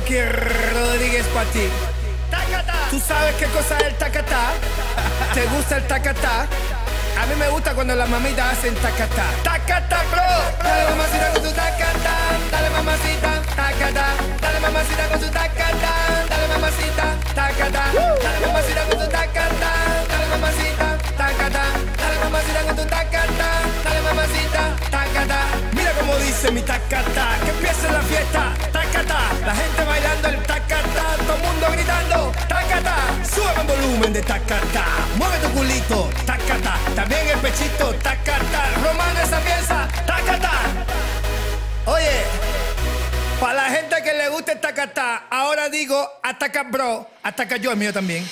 Rocky Rodríguez para ti. ¿Tú sabes qué cosa es el tacatá? ¿Te gusta el tacatá? A mí me gusta cuando las mamitas hacen tacatá. Tacatá, bro. Dale mamacita con tu tacatá. Dale mamacita, tacatá. Dale mamacita con tu tacatá. Dale mamacita, tacatá. Dale mamacita con tu tacatá. Dale mamacita, tacatá. Dale mamacita con tu tacatá. Dale mamacita, tacatá. Mira cómo dice mi tacatá. Que empiece la fiesta, tacatá. La gente bailando el tacatá. Todo el mundo gritando, tacatá. Sube el volumen de tacatá. Mueve tu culito, tacatá. También el pechito, tacatá. Román esa pieza, tacatá. Oye, para la gente que le gusta el tacatá, ahora digo ataca bro, ataca yo, el mío también.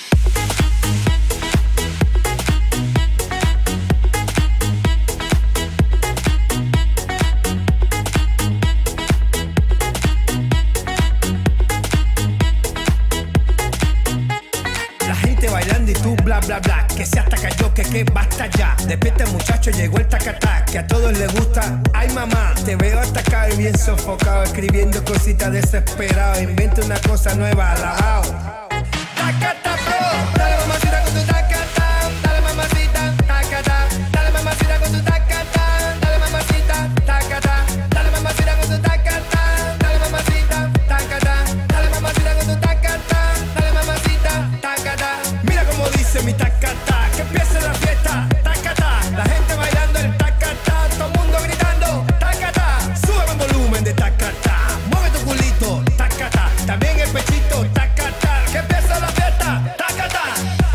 Bailando y tú bla bla bla, que se ataca yo, que basta ya. Despierta muchacho, llegó el tacatá, que a todos les gusta. Ay mamá, te veo atacado y bien sofocado, escribiendo cositas desesperado. Inventa una cosa nueva, alabao. Tacatá bro, dale mamacita con tu tacatá. Dale mamacita, tacatá. Dale mamacita con tu tacatá. Dale mamacita, tacatá. Dale mamacita con tu tacatá. Dale mamacita, tacatá. Dale mamacita con tu tacatá. Dale mamacita, tacatá. Mira cómo dice mi tacatá, que empiece la fiesta, tacatá. La gente bailando el tacatá, todo el mundo gritando, tacatá. Sube el volumen de tacatá, mueve tu culito, tacatá. También el pechito, tacatá. Que empiece la fiesta, tacatá.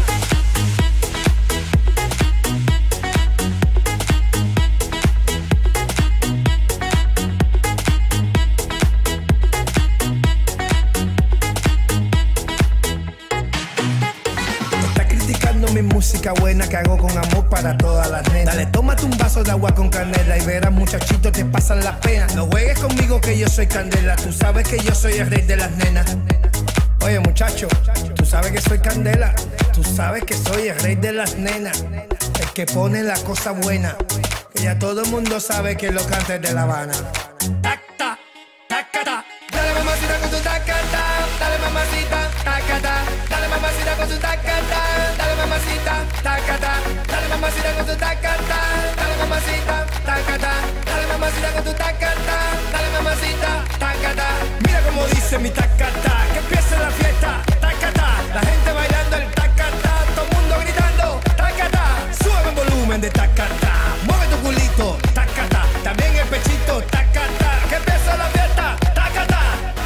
Mi música buena que hago con amor para todas las nenas. Dale, tómate un vaso de agua con canela y verás muchachito te pasan las penas. No juegues conmigo que yo soy candela, tú sabes que yo soy el rey de las nenas. Oye muchacho, tú sabes que soy candela, tú sabes que soy el rey de las nenas. El que pone la cosa buena, que ya todo el mundo sabe que lo canta de La Habana. Tacta, tacata. Dale mamacita con tu tacata. Dale mamacita, tacata. Dale mamacita con tu tacata. Dale mamacita, tacata. Dale mamacita con tu tacata. Dale mamacita, tacata. Dale mamacita con tu tacata. Dale mamacita, tacata. Mira cómo dice mi tacata, que empiece la fiesta, tacata. La gente bailando el tacata, todo el mundo gritando, tacata. Sube el volumen de tacata, mueve tu culito, tacata. También el pechito, tacata. Que empiece la fiesta, tacata.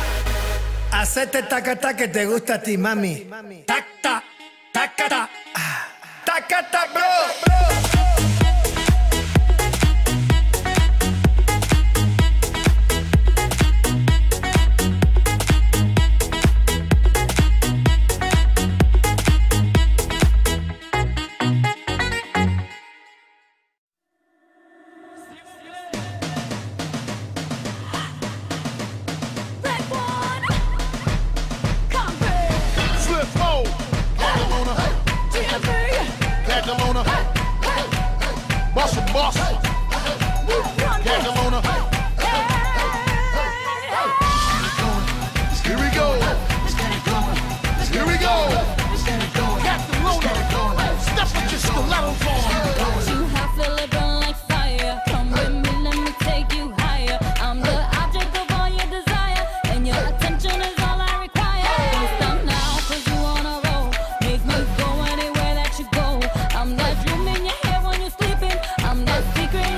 Hacete tacata que te gusta a ti, mami. Tacta, tacata. Tacata, bro. Secret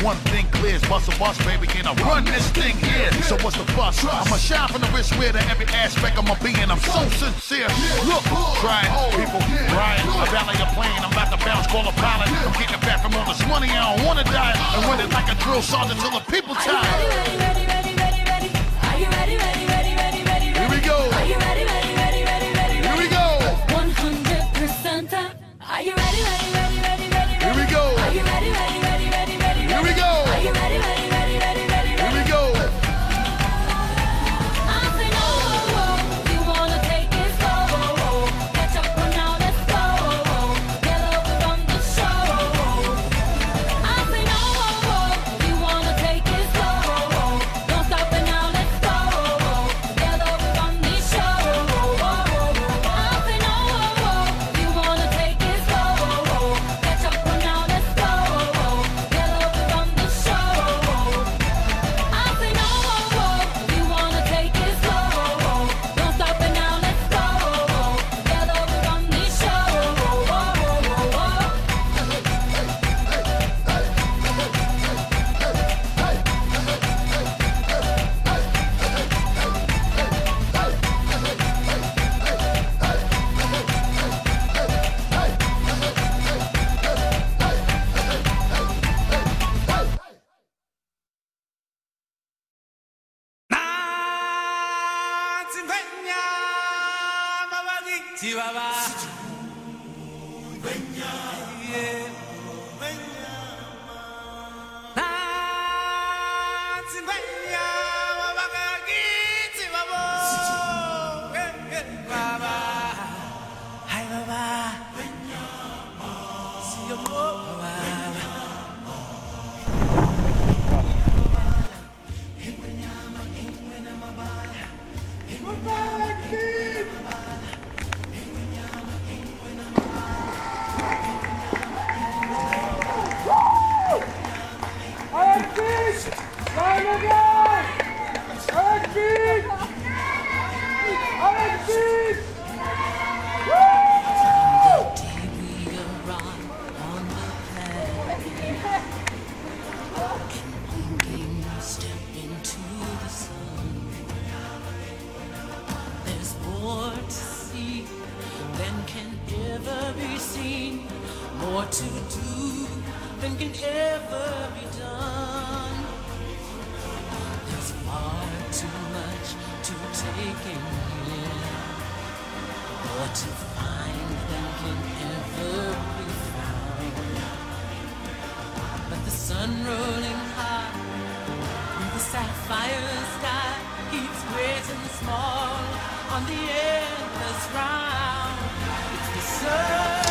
One thing clear is bust a bus, baby, and I run this thing here. So what's the fuss? I'ma shine from the wrist wear to every aspect of my being. I'm so sincere. Look, trying, people, Ryan, I valet a plane. I'm about to bounce, call a pilot. I'm getting it back from all this money. I don't wanna die. And run it like a drill sergeant till the people tired. Are you ready, ready, ready, ready, ready? Are you ready, ready, ready, ready, ready? Here we go. Are you ready, ready, ready, ready, ready? Here we go. 100% up. Are you ready, ready, ready, ready, ready? Here we go. Are you ready, ready, ready, ready, ready? Here we go. Are you ready, ready, ready, ready, ready? Here we go. I say no, you wanna take it slow. Catch up for now, let's go. Get over from the show. I say no, you wanna take it slow. Don't stop it now, let's go. Get over from the show. I say no, you wanna take it slow. Catch up for now, let's go. Get over from the show. I say no, you wanna take it slow. Don't stop it now, let's go. Get over from the show. More to do than can ever be done. There's far too much to take in here, more to find than can ever be found. But the sun rolling high through the sapphire sky keeps great and small on the endless round. It's the sun.